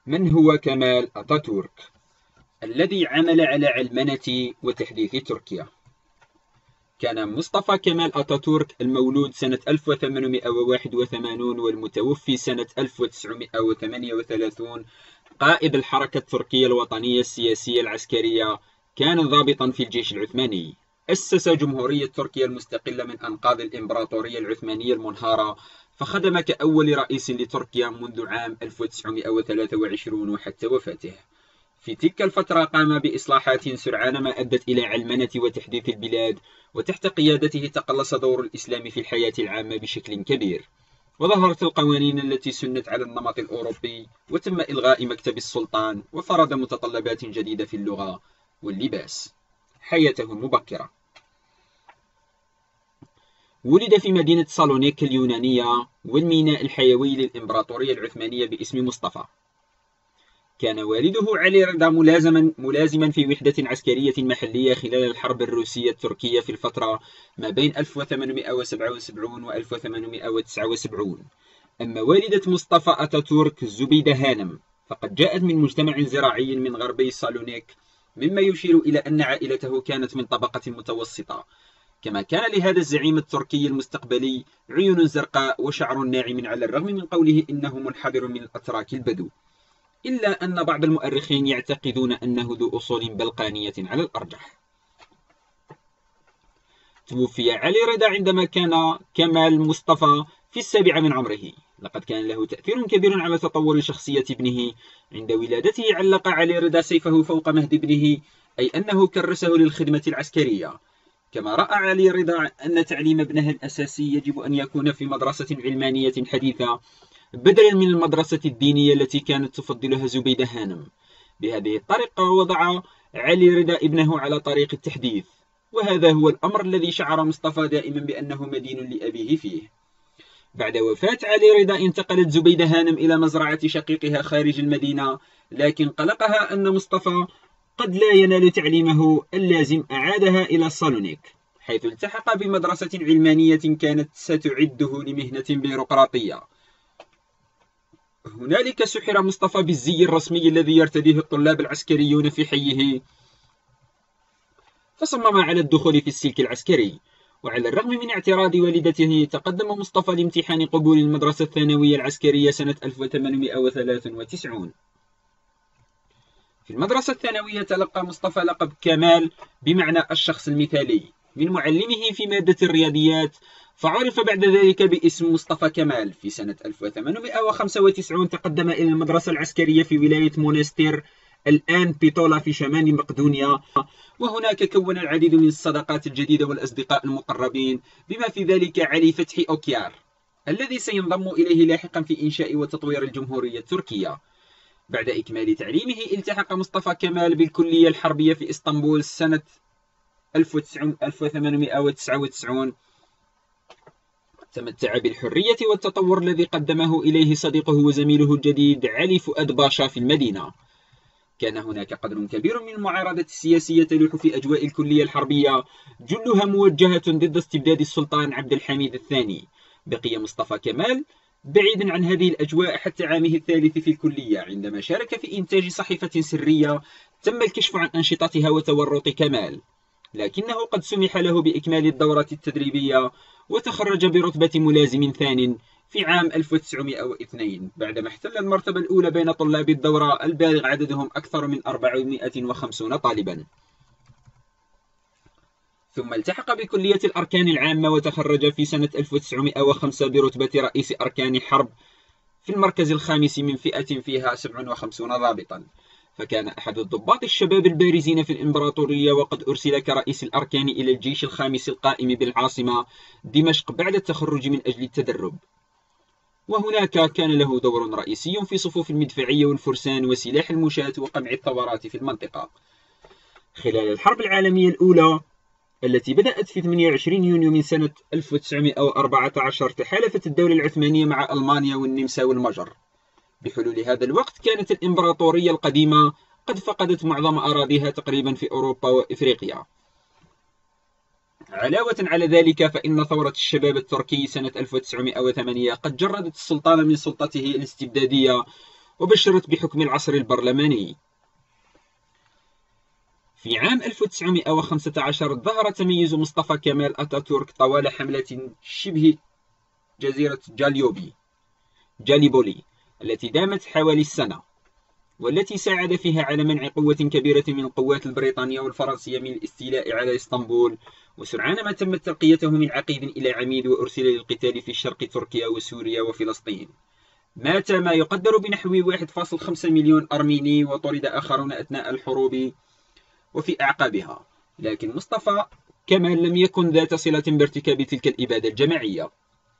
من هو كمال أتاتورك الذي عمل على علمنة وتحديث تركيا؟ كان مصطفى كمال أتاتورك المولود سنة 1881 والمتوفي سنة 1938 قائد الحركة التركية الوطنية السياسية العسكرية. كان ضابطا في الجيش العثماني. أسس جمهورية تركيا المستقلة من أنقاض الإمبراطورية العثمانية المنهارة، فخدم كأول رئيس لتركيا منذ عام 1923 وحتى وفاته. في تلك الفترة قام بإصلاحات سرعان ما أدت إلى علمنة وتحديث البلاد، وتحت قيادته تقلص دور الإسلام في الحياة العامة بشكل كبير، وظهرت القوانين التي سنت على النمط الأوروبي، وتم إلغاء مكتب السلطان، وفرض متطلبات جديدة في اللغة واللباس. حياته المبكرة: ولد في مدينة سالونيك اليونانية والميناء الحيوي للإمبراطورية العثمانية باسم مصطفى. كان والده علي رضا ملازما في وحدة عسكرية محلية خلال الحرب الروسية التركية في الفترة ما بين 1877 و 1879. أما والدة مصطفى أتاتورك زبيدة هانم فقد جاءت من مجتمع زراعي من غربي سالونيك، مما يشير إلى أن عائلته كانت من طبقة متوسطة. كما كان لهذا الزعيم التركي المستقبلي عيون زرقاء وشعر ناعم، على الرغم من قوله إنه منحدر من الأتراك البدو، إلا أن بعض المؤرخين يعتقدون أنه ذو أصول بلقانية على الأرجح. توفي علي رضا عندما كان كمال مصطفى في 7 من عمره. لقد كان له تأثير كبير على تطور شخصية ابنه. عند ولادته علق علي رضا سيفه فوق مهد ابنه، أي أنه كرسه للخدمة العسكرية. كما رأى علي رضا أن تعليم ابنه الأساسي يجب أن يكون في مدرسة علمانية حديثة بدلا من المدرسة الدينية التي كانت تفضلها زبيدة هانم. بهذه الطريقة وضع علي رضا ابنه على طريق التحديث، وهذا هو الأمر الذي شعر مصطفى دائما بأنه مدين لأبيه فيه. بعد وفاة علي رضا انتقلت زبيدة هانم إلى مزرعة شقيقها خارج المدينة، لكن قلقها أن مصطفى قد لا ينال تعليمه اللازم أعادها إلى سالونيك، حيث التحق بمدرسة علمانية كانت ستعده لمهنة بيروقراطية. هنالك سحر مصطفى بالزي الرسمي الذي يرتديه الطلاب العسكريون في حيه، فصمم على الدخول في السلك العسكري. وعلى الرغم من اعتراض والدته، تقدم مصطفى لامتحان قبول المدرسة الثانوية العسكرية سنة 1893. في المدرسة الثانوية تلقى مصطفى لقب كمال بمعنى الشخص المثالي من معلمه في مادة الرياضيات، فعرف بعد ذلك باسم مصطفى كمال. في سنة 1895 تقدم إلى المدرسة العسكرية في ولاية مونستير الآن بيطولا في شمال مقدونيا، وهناك كون العديد من الصداقات الجديدة والأصدقاء المقربين، بما في ذلك علي فتحي أوكيار الذي سينضم إليه لاحقا في إنشاء وتطوير الجمهورية التركية. بعد إكمال تعليمه التحق مصطفى كمال بالكلية الحربية في إسطنبول سنة 1899. تمتع بالحرية والتطور الذي قدمه إليه صديقه وزميله الجديد علي فؤاد باشا في المدينة. كان هناك قدر كبير من المعارضة السياسية تلوح في أجواء الكلية الحربية، جلها موجهة ضد استبداد السلطان عبد الحميد الثاني. بقي مصطفى كمال بعيدا عن هذه الأجواء حتى عامه الثالث في الكلية، عندما شارك في إنتاج صحيفة سرية تم الكشف عن أنشطتها وتورط كمال، لكنه قد سمح له بإكمال الدورة التدريبية، وتخرج برتبة ملازم ثان في عام 1902 بعدما احتل المرتبة الأولى بين طلاب الدورة البالغ عددهم أكثر من 450 طالبا. ثم التحق بكلية الأركان العامة وتخرج في سنة 1905 برتبة رئيس أركان حرب في المركز الخامس من فئة فيها 57 ضابطا، فكان أحد الضباط الشباب البارزين في الإمبراطورية، وقد أرسل كرئيس الأركان إلى الجيش الخامس القائم بالعاصمة دمشق بعد التخرج من أجل التدرب، وهناك كان له دور رئيسي في صفوف المدفعية والفرسان وسلاح المشاة وقمع الثورات في المنطقة. خلال الحرب العالمية الأولى التي بدأت في 28 يونيو من سنة 1914 تحالفت الدولة العثمانية مع ألمانيا والنمسا والمجر. بحلول هذا الوقت كانت الإمبراطورية القديمة قد فقدت معظم أراضيها تقريبا في أوروبا وإفريقيا. علاوة على ذلك فإن ثورة الشباب التركي سنة 1908 قد جردت السلطان من سلطته الاستبدادية، وبشرت بحكم العصر البرلماني. في عام 1915 ظهر تميز مصطفى كمال أتاتورك طوال حملة شبه جزيرة جاليبولي التي دامت حوالي السنة، والتي ساعد فيها على منع قوة كبيرة من القوات البريطانية والفرنسية من الاستيلاء على اسطنبول. وسرعان ما تمت ترقيته من عقيد إلى عميد، وأرسل للقتال في شرق تركيا وسوريا وفلسطين. مات ما يقدر بنحو 1.5 مليون أرميني، وطرد آخرون أثناء الحروب وفي أعقابها. لكن مصطفى كمال لم يكن ذات صلة بارتكاب تلك الإبادة الجماعية.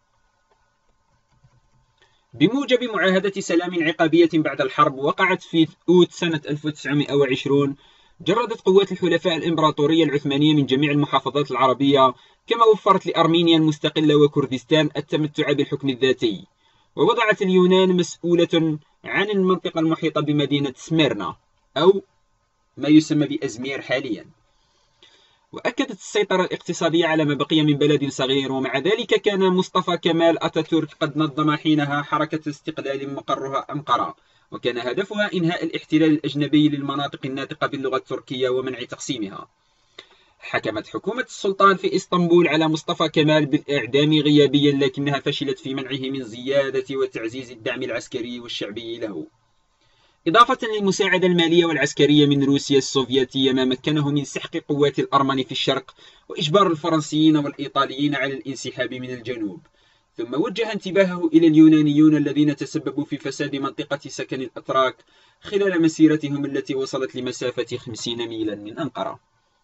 بموجب معاهدة سلام عقابية بعد الحرب وقعت في أوت سنة 1920، جردت قوات الحلفاء الإمبراطورية العثمانية من جميع المحافظات العربية، كما وفرت لأرمينيا المستقلة وكردستان التمتع بالحكم الذاتي. ووضعت اليونان مسؤولة عن المنطقة المحيطة بمدينة سميرنا أو ما يسمى بأزمير حاليا، وأكدت السيطرة الاقتصادية على ما بقي من بلد صغير. ومع ذلك كان مصطفى كمال أتاتورك قد نظم حينها حركة استقلال مقرها أنقرة، وكان هدفها إنهاء الاحتلال الأجنبي للمناطق الناطقة باللغة التركية ومنع تقسيمها. حكمت حكومة السلطان في إسطنبول على مصطفى كمال بالإعدام غيابيا، لكنها فشلت في منعه من زيادة وتعزيز الدعم العسكري والشعبي له، إضافة للمساعدة المالية والعسكرية من روسيا السوفيتية، ما مكنه من سحق قوات الأرمن في الشرق وإجبار الفرنسيين والإيطاليين على الانسحاب من الجنوب. ثم وجه انتباهه إلى اليونانيون الذين تسببوا في فساد منطقة سكن الأتراك خلال مسيرتهم التي وصلت لمسافة 50 ميلا من أنقرة.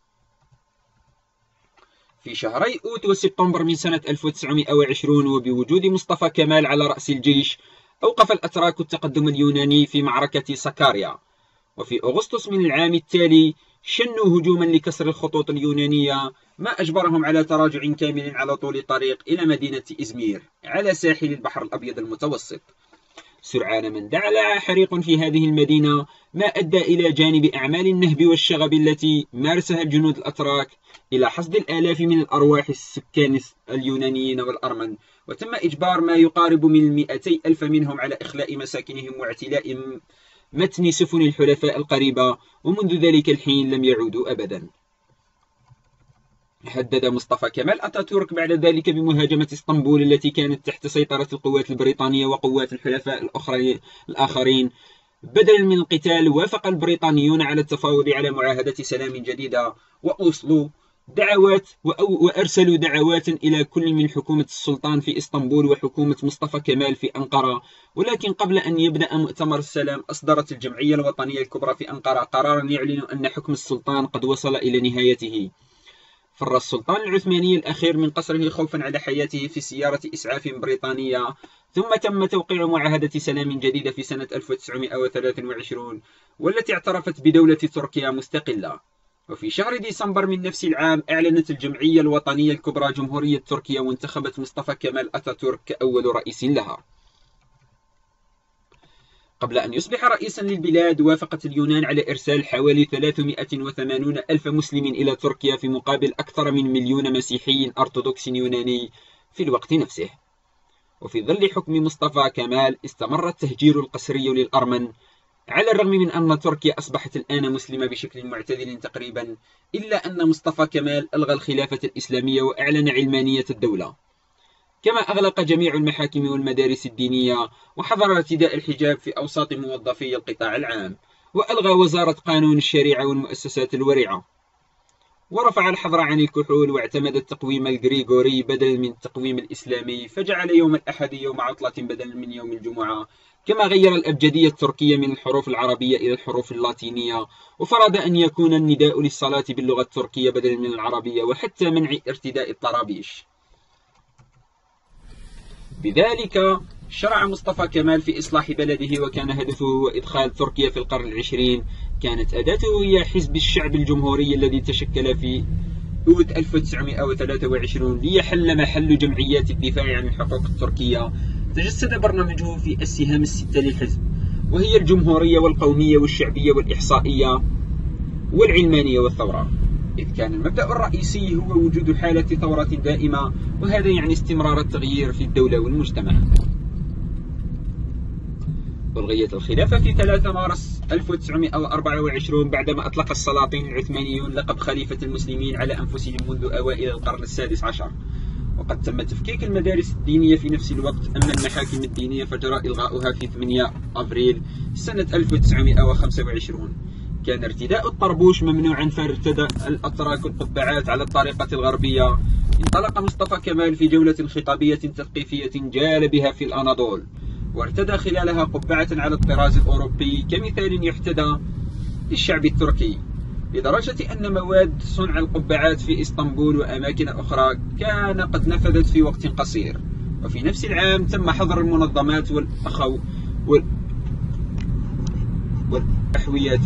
في شهري أوت وسبتمبر من سنة 1920، وبوجود مصطفى كمال على رأس الجيش، أوقف الأتراك التقدم اليوناني في معركة سكاريا. وفي أغسطس من العام التالي شنوا هجوما لكسر الخطوط اليونانية، ما أجبرهم على تراجع كامل على طول الطريق إلى مدينة إزمير على ساحل البحر الأبيض المتوسط. سرعان ما اندلع حريق في هذه المدينة، ما أدى إلى جانب أعمال النهب والشغب التي مارسها الجنود الأتراك إلى حصد الآلاف من الأرواح السكان اليونانيين والأرمن، وتم إجبار ما يقارب من 200,000 منهم على إخلاء مساكنهم واعتلاء متن سفن الحلفاء القريبة، ومنذ ذلك الحين لم يعودوا أبدا. هدد مصطفى كمال أتاتورك بعد ذلك بمهاجمة اسطنبول التي كانت تحت سيطرة القوات البريطانية وقوات الحلفاء الآخرين. بدلا من القتال، وافق البريطانيون على التفاوض على معاهدة سلام جديدة، وأوصلوا وأرسلوا دعوات إلى كل من حكومة السلطان في إسطنبول وحكومة مصطفى كمال في أنقرة. ولكن قبل أن يبدأ مؤتمر السلام، أصدرت الجمعية الوطنية الكبرى في أنقرة قرارا يعلن أن حكم السلطان قد وصل إلى نهايته. فر السلطان العثماني الأخير من قصره خوفا على حياته في سيارة إسعاف بريطانية، ثم تم توقيع معاهدة سلام جديدة في سنة 1923، والتي اعترفت بدولة تركيا مستقلة. وفي شهر ديسمبر من نفس العام أعلنت الجمعية الوطنية الكبرى جمهورية تركيا، وانتخبت مصطفى كمال أتاتورك كأول رئيس لها. قبل أن يصبح رئيسا للبلاد، وافقت اليونان على إرسال حوالي 380,000 مسلم إلى تركيا في مقابل أكثر من 1,000,000 مسيحي أرثوذكس يوناني في الوقت نفسه. وفي ظل حكم مصطفى كمال استمر التهجير القسري للأرمن، على الرغم من أن تركيا أصبحت الآن مسلمة بشكل معتدل تقريبا، إلا أن مصطفى كمال ألغى الخلافة الإسلامية وأعلن علمانية الدولة، كما أغلق جميع المحاكم والمدارس الدينية، وحظر ارتداء الحجاب في أوساط موظفي القطاع العام، وألغى وزارة قانون الشريعة والمؤسسات الورعة، ورفع الحظر عن الكحول، واعتمد التقويم الغريغوري بدلا من التقويم الإسلامي، فجعل يوم الأحد يوم عطلة بدلا من يوم الجمعة، كما غير الأبجدية التركية من الحروف العربية إلى الحروف اللاتينية، وفرض أن يكون النداء للصلاة باللغة التركية بدلا من العربية، وحتى منع ارتداء الطرابيش. بذلك شرع مصطفى كمال في إصلاح بلده، وكان هدفه إدخال تركيا في القرن العشرين. كانت أداته هي حزب الشعب الجمهوري الذي تشكل في أوت 1923 ليحل محل جمعيات الدفاع عن الحقوق التركية. تجسد برنامجه في السهام الستة للحزب، وهي الجمهورية والقومية والشعبية والإحصائية والعلمانية والثورة، إذ كان المبدأ الرئيسي هو وجود حالة ثورة دائمة، وهذا يعني استمرار التغيير في الدولة والمجتمع. ألغيت الخلافة في 3 مارس 1924 بعدما أطلق السلاطين العثمانيون لقب خليفة المسلمين على أنفسهم منذ أوائل القرن السادس عشر. وقد تم تفكيك المدارس الدينية في نفس الوقت. أما المحاكم الدينية فجرى إلغاؤها في 8 أبريل سنة 1925. كان ارتداء الطربوش ممنوعا، فارتدى الأتراك القبعات على الطريقة الغربية. انطلق مصطفى كمال في جولة خطابية تثقيفية جال بها في الأناضول، وارتدى خلالها قبعة على الطراز الأوروبي كمثال يحتدى للشعب التركي، لدرجة أن مواد صنع القبعات في إسطنبول وأماكن أخرى كان قد نفذت في وقت قصير. وفي نفس العام تم حظر المنظمات والأخويات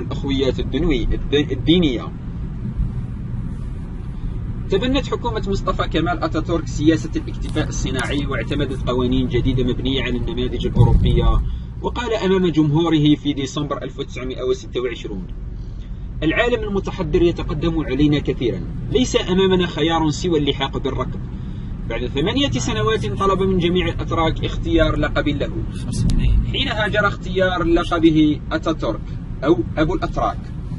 الدينية. تبنت حكومة مصطفى كمال أتاتورك سياسة الاكتفاء الصناعي، واعتمدت قوانين جديدة مبنية على النماذج الأوروبية. وقال أمام جمهوره في ديسمبر 1926: العالم المتحضر يتقدم علينا كثيرا، ليس أمامنا خيار سوى اللحاق بالركب. بعد 8 سنوات طلب من جميع الأتراك اختيار لقب له، حينها جرى اختيار لقبه أتاتورك أو أبو الأتراك،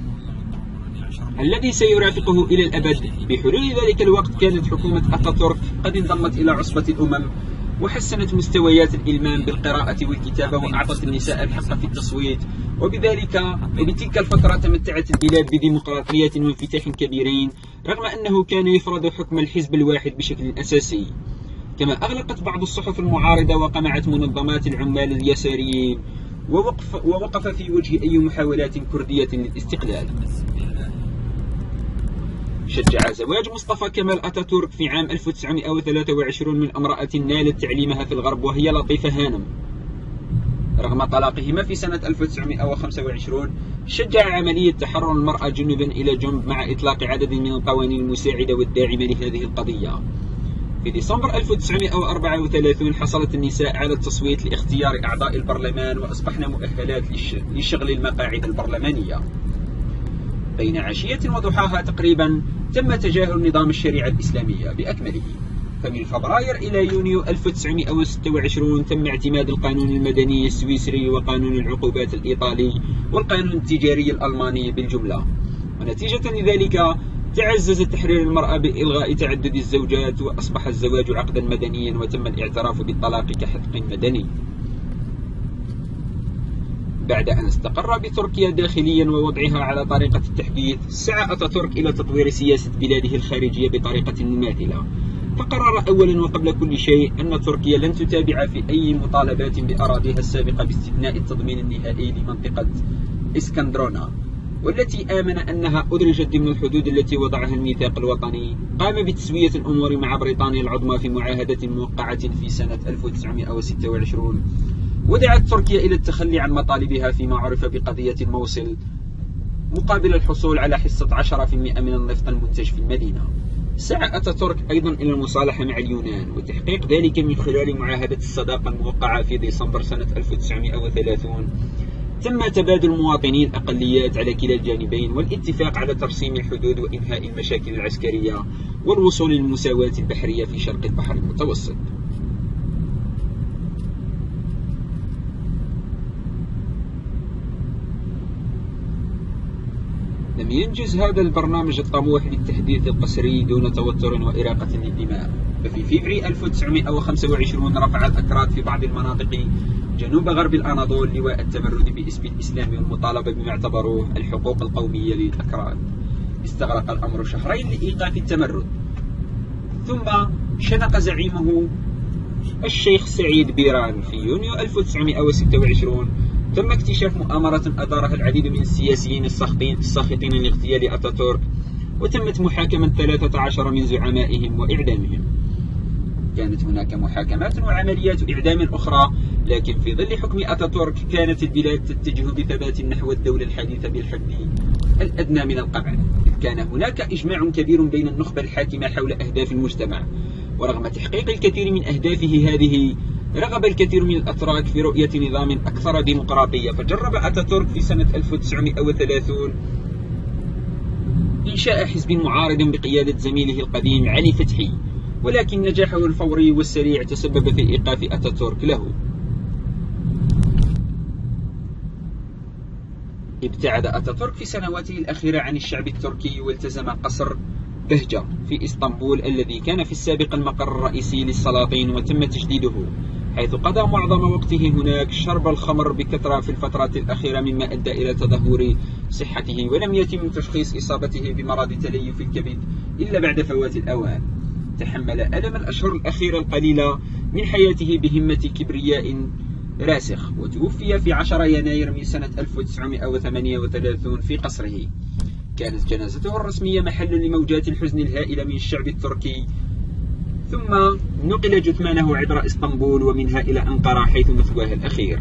الذي سيرافقه إلى الأبد. بحلول ذلك الوقت كانت حكومة أتاتورك قد انضمت إلى عصبة الأمم، وحسنت مستويات الإلمام بالقراءة والكتابة، وأعطت النساء الحق في التصويت. وبتلك الفترة تمتعت البلاد بديمقراطية وانفتاح كبيرين، رغم أنه كان يفرض حكم الحزب الواحد بشكل أساسي. كما أغلقت بعض الصحف المعارضة، وقمعت منظمات العمال اليساريين، ووقف في وجه أي محاولات كردية للاستقلال. شجع زواج مصطفى كمال أتاتورك في عام 1923 من امرأة نالت تعليمها في الغرب، وهي لطيفة هانم. رغم طلاقهما في سنة 1925 شجع عملية تحرر المرأة جنبا إلى جنب، مع إطلاق عدد من القوانين المساعدة والداعمة لهذه القضية. في ديسمبر 1934 حصلت النساء على التصويت لاختيار أعضاء البرلمان، وأصبحن مؤهلات لشغل المقاعد البرلمانية. بين عشية وضحاها تقريبا تم تجاهل نظام الشريعة الإسلامية بأكمله. فمن فبراير إلى يونيو 1926 تم اعتماد القانون المدني السويسري وقانون العقوبات الإيطالي والقانون التجاري الألماني بالجملة. ونتيجة لذلك تعزز تحرير المرأة بإلغاء تعدد الزوجات، وأصبح الزواج عقدا مدنيا، وتم الاعتراف بالطلاق كحق مدني. بعد أن استقر بتركيا داخليا ووضعها على طريقة التحديث، سعى أتاتورك إلى تطوير سياسة بلاده الخارجية بطريقة مماثلة. فقرر أولا وقبل كل شيء أن تركيا لن تتابع في أي مطالبات بأراضيها السابقة، باستثناء التضمين النهائي لمنطقة إسكندرونا، والتي آمن أنها أدرجت ضمن الحدود التي وضعها الميثاق الوطني. قام بتسوية الأمور مع بريطانيا العظمى في معاهدة موقعة في سنة 1926، ودعت تركيا إلى التخلي عن مطالبها فيما عرف بقضية الموصل، مقابل الحصول على حصة 10% من النفط المنتج في المدينة. سعى أتاتورك أيضا إلى المصالحة مع اليونان، وتحقيق ذلك من خلال معاهدة الصداقة الموقعة في ديسمبر سنة 1930. تم تبادل مواطني الأقليات على كلا الجانبين، والاتفاق على ترسيم الحدود وإنهاء المشاكل العسكرية، والوصول للمساواة البحرية في شرق البحر المتوسط. لم ينجز هذا البرنامج الطموح للتحديث القسري دون توتر وإراقة للدماء. ففي فبراير 1925 رفع الأكراد في بعض المناطق جنوب غرب الأناضول لواء التمرد باسم الإسلام، والمطالبة بما اعتبروه الحقوق القومية للأكراد. استغرق الأمر شهرين لإيقاف التمرد، ثم شنق زعيمه الشيخ سعيد بيران في يونيو 1926. تم اكتشاف مؤامرة أدارها العديد من السياسيين الساخطين لاغتيال أتاتورك، وتمت محاكمة 13 من زعمائهم وإعدامهم. كانت هناك محاكمات وعمليات إعدام أخرى، لكن في ظل حكم أتاتورك كانت البلاد تتجه بثبات نحو الدولة الحديثة بالحد الأدنى من القمع، إذ كان هناك إجماع كبير بين النخبة الحاكمة حول أهداف المجتمع. ورغم تحقيق الكثير من أهدافه هذه، رغب الكثير من الأتراك في رؤية نظام أكثر ديمقراطية، فجرب أتاتورك في سنة 1930 إنشاء حزب معارض بقيادة زميله القديم علي فتحي، ولكن نجاحه الفوري والسريع تسبب في إيقاف أتاتورك له. ابتعد أتاتورك في سنواته الأخيرة عن الشعب التركي والتزم قصر بهجة في إسطنبول الذي كان في السابق المقر الرئيسي للسلاطين، وتم تجديده، حيث قضى معظم وقته هناك شرب الخمر بكثرة في الفترات الأخيرة، مما أدى إلى تدهور صحته، ولم يتم تشخيص إصابته بمرض تليف الكبد إلا بعد فوات الأوان. تحمل ألم الأشهر الأخيرة القليلة من حياته بهمة كبرياء راسخ، وتوفي في 10 يناير من سنة 1938 في قصره. كانت جنازته الرسمية محل لموجات الحزن الهائلة من الشعب التركي، ثم نقل جثمانه عبر إسطنبول ومنها إلى أنقرة حيث مثواه الأخير.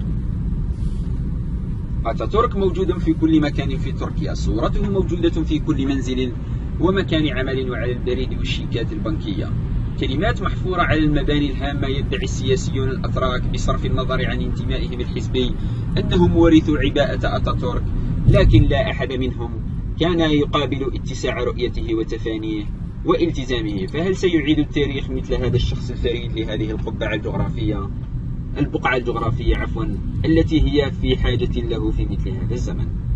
أتاتورك موجود في كل مكان في تركيا، صورته موجودة في كل منزل ومكان عمل وعلى البريد والشيكات البنكية، كلمات محفورة على المباني الهامة. يدعي السياسيون الأتراك بصرف النظر عن انتمائهم الحزبي أنهم ورثوا عباءة أتاتورك، لكن لا أحد منهم كان يقابل اتساع رؤيته وتفانيه والتزامه. فهل سيعيد التاريخ مثل هذا الشخص الفريد لهذه البقعة الجغرافية التي هي في حاجة له في مثل هذا الزمن؟